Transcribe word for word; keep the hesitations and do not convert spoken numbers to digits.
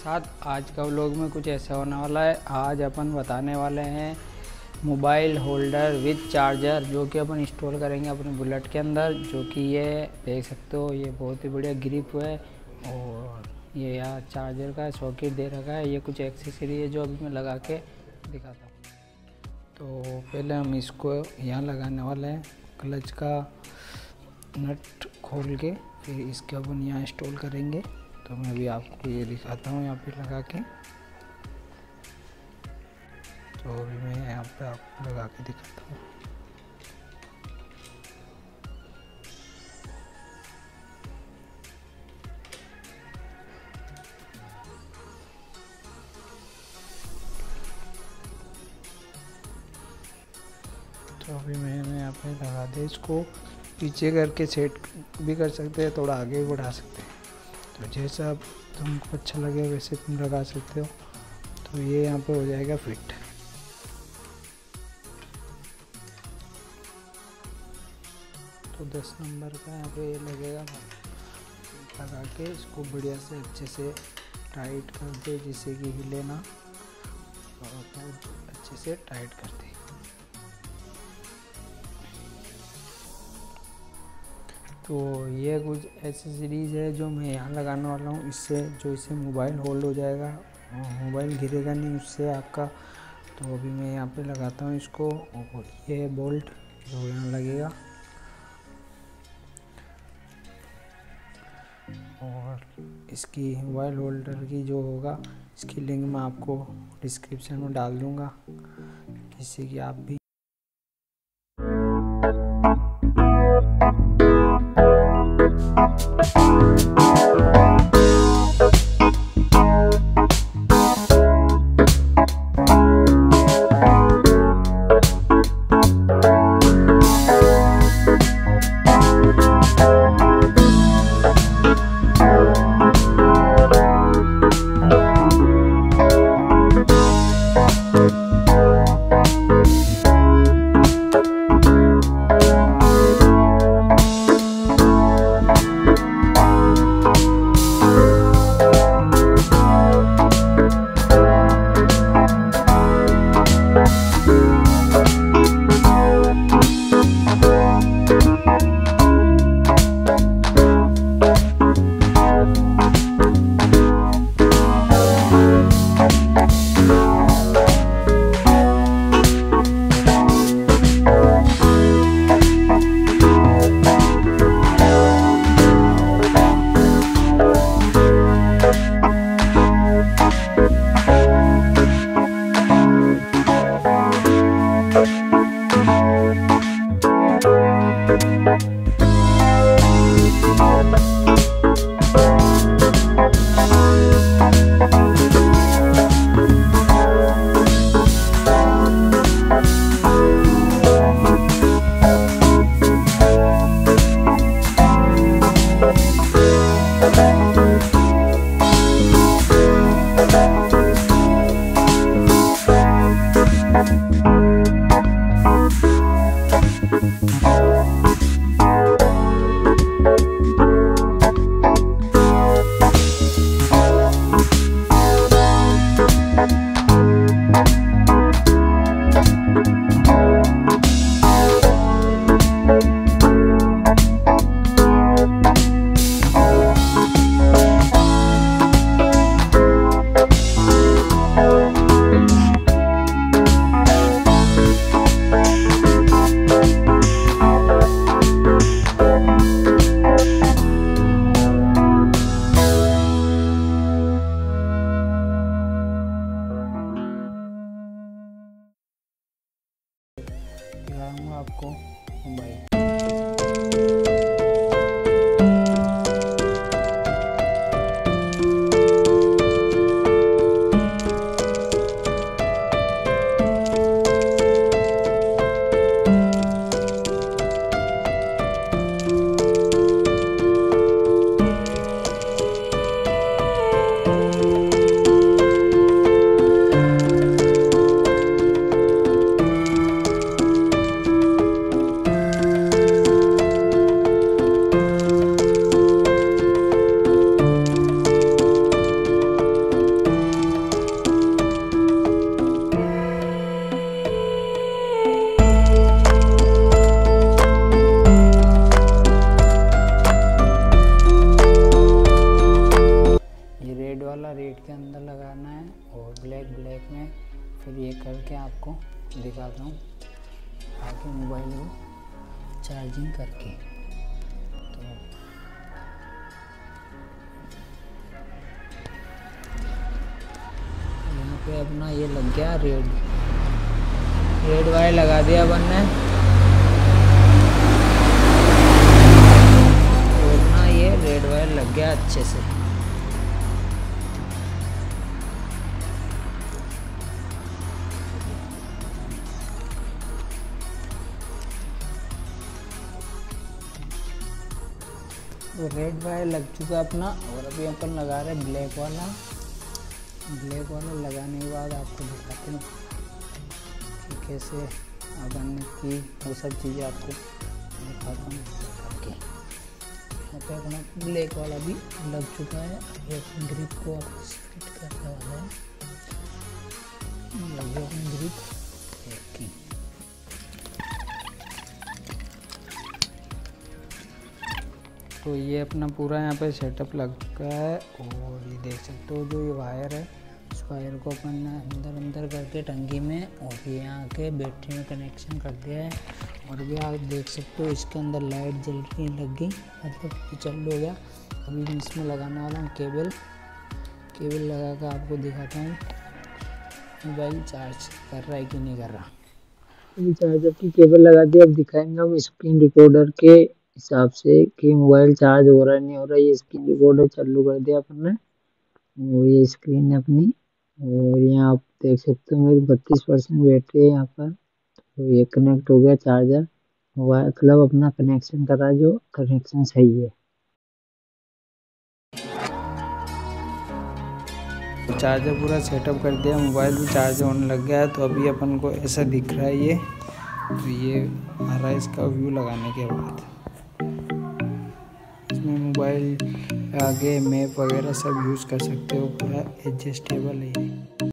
साथ आज का व्लॉग में कुछ ऐसा होने वाला है। आज अपन बताने वाले हैं मोबाइल होल्डर विद चार्जर, जो कि अपन इंस्टॉल करेंगे अपने बुलेट के अंदर। जो कि ये देख सकते हो, ये बहुत ही बढ़िया ग्रिप है और ये यहाँ चार्जर का सॉकेट दे रखा है। ये कुछ एक्सेसरी है जो अभी मैं लगा के दिखाता हूँ। तो पहले हम इसको यहाँ लगाने वाले हैं, क्लच का नट खोल के, फिर इसके अपन यहाँ इंस्टॉल करेंगे। तो मैं अभी आपको ये दिखाता हूँ यहाँ पे लगा के। तो अभी मैं यहाँ पे आपको लगा के दिखाता हूँ। तो अभी मैंने यहाँ पे लगा दिया। इसको पीछे करके सेट भी कर सकते हैं, थोड़ा आगे भी बढ़ा सकते हैं। तो जैसा तुमको अच्छा लगे वैसे तुम लगा सकते हो। तो ये यहाँ पे हो जाएगा फिट। तो दस नंबर का यहाँ पे ये लगेगा। लगा के इसको बढ़िया से अच्छे से टाइट कर दे, जिससे कि हिले ना, और तो अच्छे से टाइट कर दे। तो ये कुछ एक्सेसरीज है जो मैं यहाँ लगाने वाला हूँ। इससे जो इससे मोबाइल होल्ड हो जाएगा, मोबाइल गिरेगा नहीं उससे आपका। तो अभी मैं यहाँ पे लगाता हूँ इसको, और ये बोल्ट जो यहाँ लगेगा। और इसकी मोबाइल होल्डर की जो होगा, इसकी लिंक मैं आपको डिस्क्रिप्शन में डाल दूँगा, जिससे कि आप भी दिखाता हूँ आके मोबाइल को चार्जिंग करके। तो यहाँ पे अपना ये लग गया रेड रेड वायर लगा दिया अपन ने। तो अपना ये रेड वायर लग गया अच्छे से। तो रेड वायर लग चुका अपना, और अभी अपन लगा रहे हैं ब्लैक वाला। ब्लैक वाला लगाने के बाद आपको दिखाते हैं कि कैसे अपन की वो सब चीज़ें आपको दिखाता हूँ करके। यहाँ पे अपना ब्लैक वाला भी लग चुका है। अभी अपन ग्रिप को सेट करने वाला है। लगे अपनी ग्रिप की। तो ये अपना पूरा यहाँ पे सेटअप लग चुका है, और ये देख सकते हो जो ये वायर है, इस वायर को अपन ने अंदर अंदर करके टंकी में, और ये यहाँ के बैटरी में कनेक्शन कर दिया है। और भी आप देख सकते हो इसके अंदर लाइट जलने लग गई, मतलब चालू हो गया। अभी मैं इसमें लगाने वाला हूँ केबल। केबल लगा कर आपको दिखाता हूँ मोबाइल चार्ज कर रहा है कि नहीं कर रहा। अभी चार्जर की केबल लगा दी। अब दिखाएंगे हम स्क्रीन रिकॉर्डर के हिसाब से कि मोबाइल चार्ज हो रहा है नहीं हो रहा है। ये स्क्रीन रिकॉर्डर चालू कर दिया अपन ने, और ये स्क्रीन है अपनी। और यहाँ आप देख सकते हो मेरी बत्तीस परसेंट बैटरी है यहाँ पर। तो ये कनेक्ट हो गया चार्जर, मोबाइल मतलब अपना कनेक्शन करा, जो कनेक्शन सही है। चार्जर पूरा सेटअप कर दिया, मोबाइल भी चार्ज होने लग गया है। तो अभी अपन को ऐसा दिख रहा है ये। तो ये आ रहा है इसका व्यू लगाने के बाद। इसमें मोबाइल आगे मैप वगैरह सब यूज़ कर सकते हो, पूरा एडजस्टेबल है।